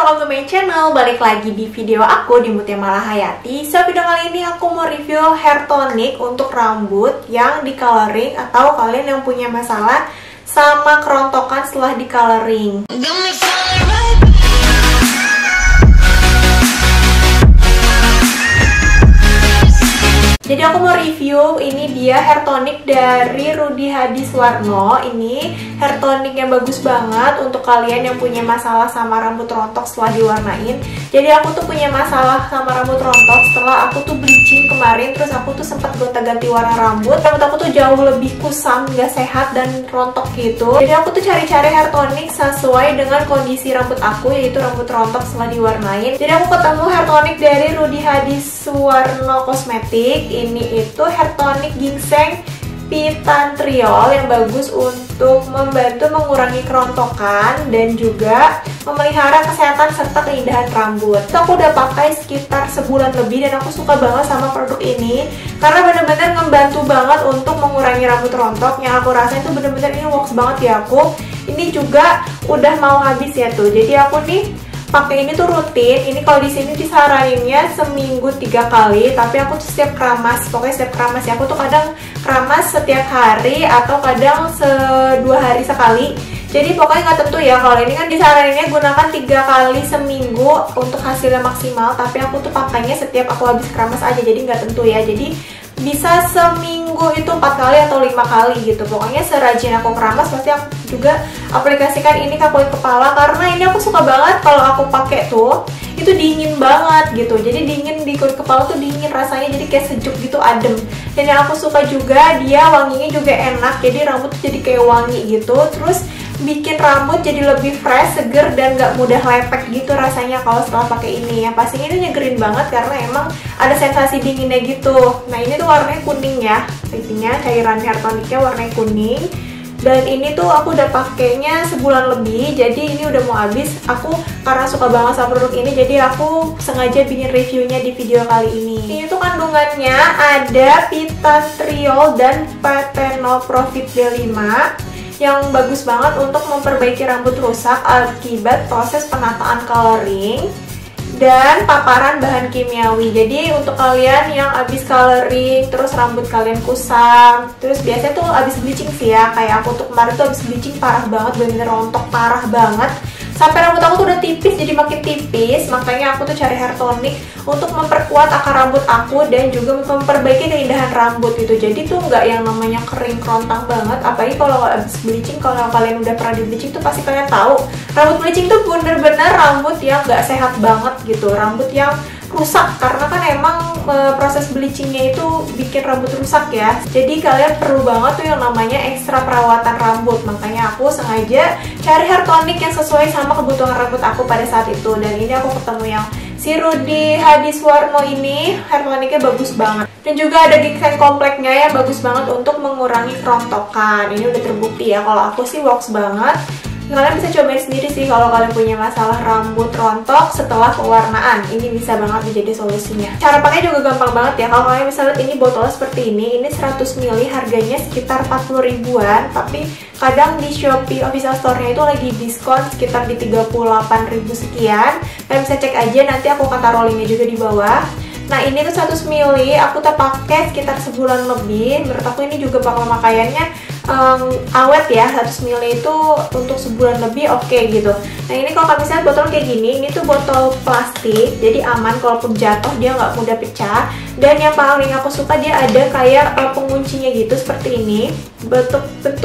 welcome to my channel. Balik lagi di video aku di Mutia Malahayati. So, video kali ini aku mau review hair tonic untuk rambut yang di coloring atau kalian yang punya masalah sama kerontokan setelah di coloring. Jadi aku mau review, ini dia hair tonic dari Rudy Hadiswarno. Ini hair tonic yang bagus banget untuk kalian yang punya masalah sama rambut rontok setelah diwarnain. Jadi aku tuh punya masalah sama rambut rontok setelah aku tuh bleaching kemarin. Terus aku tuh sempat gonta-ganti warna rambut. Rambut aku tuh jauh lebih kusam, gak sehat dan rontok gitu. Jadi aku tuh cari-cari hair tonic sesuai dengan kondisi rambut aku, yaitu rambut rontok setelah diwarnain. Jadi aku ketemu hair tonic dari Rudy Hadiswarno Cosmetic. Ini itu hair tonic ginseng pitantriol yang bagus untuk membantu mengurangi kerontokan dan juga memelihara kesehatan serta keindahan rambut. Itu aku udah pakai sekitar sebulan lebih dan aku suka banget sama produk ini karena bener-bener ngebantu banget untuk mengurangi rambut rontok. Yang aku rasain itu bener-bener ini works banget di aku. Ini juga udah mau habis ya tuh. Jadi aku nih pakai ini tuh rutin. Ini kalau di sini disaraninnya seminggu 3 kali, tapi aku tuh setiap keramas, pokoknya setiap keramas ya. Aku tuh kadang keramas setiap hari atau kadang 2 hari sekali. Jadi pokoknya nggak tentu ya. Kalau ini kan disaraninnya gunakan 3 kali seminggu untuk hasilnya maksimal, tapi aku tuh pakainya setiap aku habis keramas aja, jadi nggak tentu ya. Jadi bisa seminggu itu 4 kali atau 5 kali gitu. Pokoknya serajin aku keramas pasti aku juga aplikasikan ini ke kulit kepala, karena ini aku suka banget kalau aku pakai tuh itu dingin banget gitu. Jadi dingin di kulit kepala tuh dingin rasanya, jadi kayak sejuk gitu, adem. Dan yang aku suka juga dia wanginya juga enak, jadi rambut tuh jadi kayak wangi gitu. Terus bikin rambut jadi lebih fresh, seger, dan gak mudah lepek gitu rasanya kalau setelah pakai ini. Yang pastinya ini nyegerin banget karena emang ada sensasi dinginnya gitu. Nah ini tuh warnanya kuning ya, intinya cairan hair tonicnya warnanya kuning. Dan ini tuh aku udah pakainya sebulan lebih, jadi ini udah mau habis. Aku karena suka banget sama produk ini, jadi aku sengaja bikin reviewnya di video kali ini. Ini tuh kandungannya ada pitantriol dan pantenol profit B5 yang bagus banget untuk memperbaiki rambut rusak akibat proses penataan coloring dan paparan bahan kimiawi. Jadi untuk kalian yang habis coloring terus rambut kalian kusam, terus biasanya tuh habis bleaching sih ya, kayak aku tuh kemarin tuh habis bleaching parah banget, bener-bener rontok parah banget sampai rambut aku tuh udah tipis, jadi makin tipis. Makanya aku tuh cari hair tonic untuk memperkuat akar rambut aku dan juga memperbaiki keindahan rambut gitu. Jadi tuh nggak yang namanya kering kerontang banget. Apalagi kalau habis bleaching, kalau kalian udah pernah di bleaching tuh pasti kalian tahu rambut bleaching tuh bener-bener rambut yang nggak sehat banget gitu, rambut yang rusak karena kan emang proses bleachingnya itu bikin rambut rusak ya. Jadi kalian perlu banget tuh yang namanya ekstra perawatan rambut. Makanya aku sengaja cari hair tonic yang sesuai sama kebutuhan rambut aku pada saat itu. Dan ini aku ketemu yang si Rudy Hadiswarno ini, hair tonicnya bagus banget. Dan juga ada ginseng kompleknya yang bagus banget untuk mengurangi kerontokan. Ini udah terbukti ya, kalau aku sih works banget. Kalian bisa cobain sendiri sih kalau kalian punya masalah rambut rontok setelah pewarnaan. Ini bisa banget menjadi solusinya. Cara pakainya juga gampang banget ya. Kalau kalian bisa lihat ini botolnya seperti ini 100 ml harganya sekitar 40 ribuan. Tapi kadang di Shopee official store-nya itu lagi diskon sekitar di 38.000 sekian. Kalian bisa cek aja, nanti aku akan taruh linknya juga di bawah. Nah ini tuh 100 ml, aku tuh pakai sekitar sebulan lebih. Menurut aku ini juga bakal pemakaiannya awet ya. 100 ml itu untuk sebulan lebih oke gitu. Nah ini kalau misalnya botol kayak gini, ini tuh botol plastik, jadi aman, kalaupun jatuh dia nggak mudah pecah. Dan yang paling aku suka dia ada kayak penguncinya gitu seperti ini. Bentuk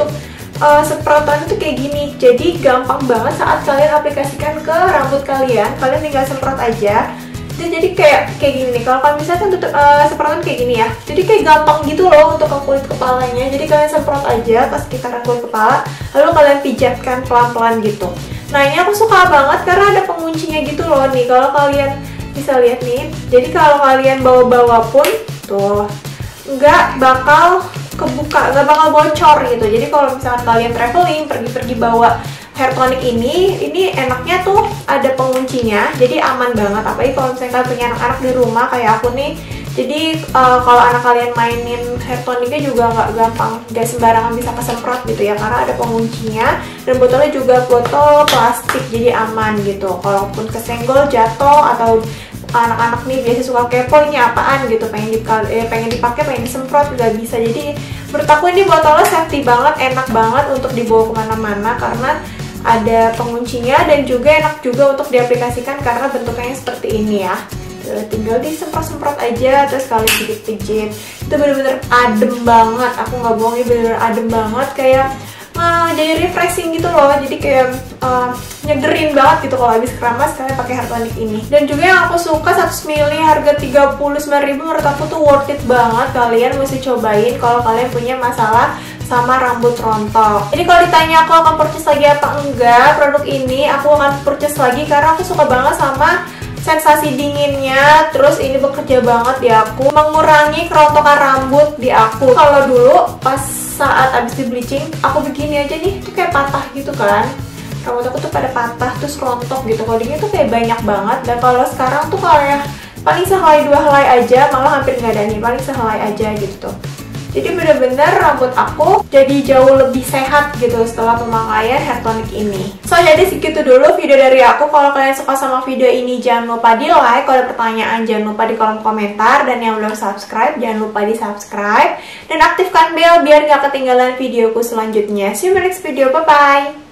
semprotan itu kayak gini, jadi gampang banget saat kalian aplikasikan ke rambut kalian. Kalian tinggal semprot aja. Dan jadi kayak gini nih, kalau kalian misalkan semprotan kayak gini ya, jadi kayak gampang gitu loh untuk ke kulit kepalanya. Jadi kalian semprot aja ke sekitaran kulit kepala, lalu kalian pijatkan pelan-pelan gitu. Nah ini aku suka banget karena ada penguncinya gitu loh nih. Kalau kalian bisa lihat nih, jadi kalau kalian bawa-bawa pun tuh nggak bakal kebuka, nggak bakal bocor gitu. Jadi kalau misalkan kalian traveling, pergi-pergi bawa hair tonic ini enaknya tuh ada penguncinya, jadi aman banget. Apalagi kalau misalnya kalian punya anak-anak di rumah kayak aku nih, Jadi kalau anak kalian mainin hair tonicnya juga nggak gampang, nggak sembarangan bisa kesemprot gitu ya, karena ada penguncinya, dan botolnya juga botol plastik jadi aman gitu. Kalaupun kesenggol, jatuh, atau anak-anak nih biasa suka kepo ini apaan gitu, pengen dipakai, pengen disemprot, nggak bisa. Jadi menurut aku ini botolnya safety banget, enak banget untuk dibawa kemana-mana karena ada penguncinya, dan juga enak juga untuk diaplikasikan karena bentuknya seperti ini ya. Tinggal disemprot-semprot aja, terus kali pijit-pijit. Itu bener-bener adem banget, aku nggak bohong, ini bener-bener adem banget, kayak jadi refreshing gitu loh. Jadi kayak nyegerin banget gitu kalau habis keramas kalian pakai hair tonic ini. Dan juga yang aku suka, 1 ml harga 39.000, menurut aku tuh worth it banget. Kalian mesti cobain kalau kalian punya masalah sama rambut rontok. Jadi kalau ditanya aku akan purchase lagi apa enggak produk ini, aku akan purchase lagi karena aku suka banget sama sensasi dinginnya. Terus ini bekerja banget di aku, mengurangi kerontokan rambut di aku. Kalau dulu pas saat abis di bleaching, aku begini aja nih, tuh kayak patah gitu kan, rambut aku tuh pada patah terus rontok gitu. Kalau dingin tuh kayak banyak banget. Dan kalau sekarang tuh kayak paling sehelai 2 helai aja, malah hampir nggak ada nih, paling sehelai aja gitu. Jadi bener-bener rambut aku jadi jauh lebih sehat gitu setelah pemakaian hair tonic ini. So jadi segitu dulu video dari aku. Kalau kalian suka sama video ini jangan lupa di like. Kalau ada pertanyaan jangan lupa di kolom komentar. Dan yang belum subscribe jangan lupa di subscribe. Dan aktifkan bell biar gak ketinggalan videoku selanjutnya. See you in the next video, bye bye.